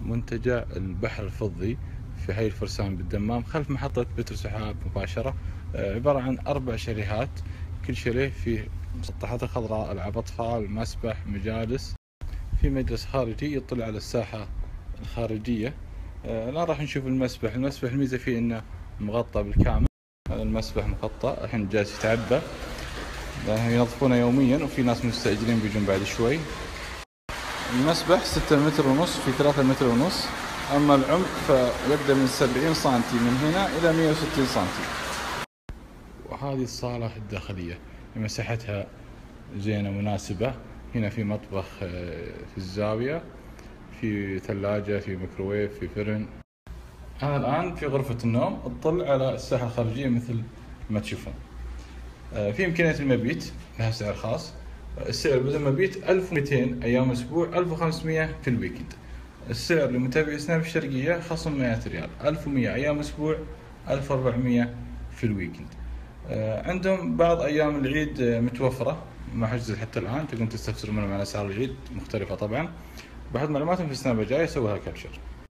منتجع البحر الفضي في حي الفرسان بالدمام خلف محطة بتر سحاب مباشرة. عبارة عن 4 شاليهات، كل شاليه فيه مسطحات خضراء، ألعاب أطفال، مسبح، مجالس، في مجلس خارجي يطلع على الساحة الخارجية. الآن راح نشوف المسبح. الميزة فيه إنه مغطى بالكامل. هذا المسبح مغطى، الحين جالس يتعبى، ينظفونه يوميا، وفي ناس مستأجرين بيجون بعد شوي. المسبح 6 متر ونص في 3 متر ونص، أما العمق فيبدأ من 70 سنتي من هنا إلى 160 سنتي. وهذه الصالة الداخلية مساحتها زينة مناسبة. هنا في مطبخ في الزاوية، في ثلاجة، في ميكروويف، في فرن. أنا الآن في غرفة النوم تطل على الساحة الخارجية مثل ما تشوفون. في إمكانية المبيت، لها سعر خاص. السعر بدون مبيت 1200 أيام أسبوع، 1500 في الويكند. السعر لمتابعي سناب الشرقية خصم 100 ريال، 1100 أيام أسبوع، 1400 في الويكند. عندهم بعض أيام العيد متوفرة، ما حجزت حتى الآن، تقدرون تستفسرون منهم عن أسعار العيد مختلفة طبعا. بحط معلوماتهم في السناب الجاي أسويها كابشر.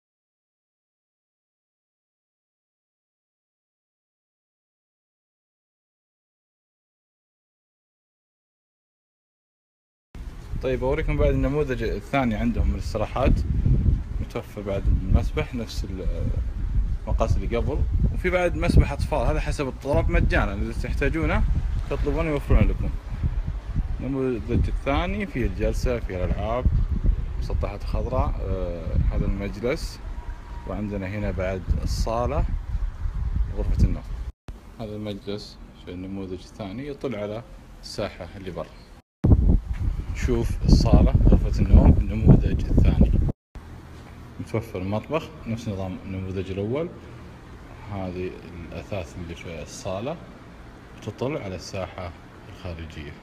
طيب أوريكم بعد النموذج الثاني عندهم من الاستراحات، متوفر بعد المسبح نفس المقاس اللي قبل، وفي بعد مسبح أطفال، هذا حسب الطلب مجانا، إذا تحتاجونه تطلبون يوفرون لكم. النموذج الثاني فيه الجلسة، فيه الألعاب، مسطحات خضراء. هذا المجلس، وعندنا هنا بعد الصالة، غرفة النوم. هذا المجلس في النموذج الثاني يطل على الساحة اللي برا. شوف الصالة، غرفة النوم، النموذج الثاني متوفر المطبخ نفس نظام النموذج الأول. هذه الأثاث اللي في الصالة تطل على الساحة الخارجية.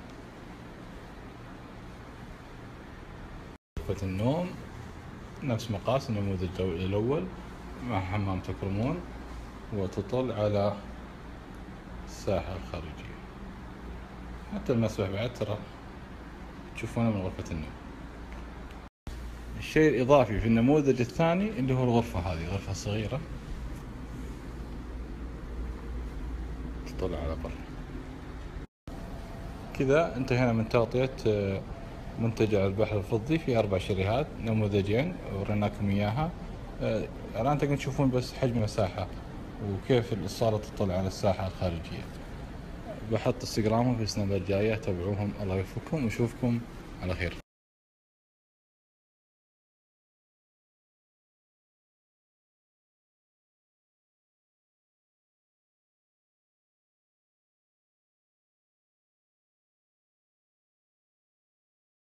غرفة النوم نفس مقاس النموذج الأول، مع حمام تكرمون، وتطل على الساحة الخارجية. حتى المسبح بعد ترى تشوفونه من غرفة النوم. الشيء الإضافي في النموذج الثاني اللي هو الغرفة، هذه غرفة صغيرة تطل على برا. كذا انتهينا من تغطية منتجع البحر الفضي في 4 شاليهات، نموذجين وريناكم إياها. الآن تقدرون تشوفون بس حجم المساحة وكيف الصالة تطل على الساحة الخارجية. بحط انستغرامهم في السناب الجاية، تابعوهم، الله يوفقكم ونشوفكم على خير.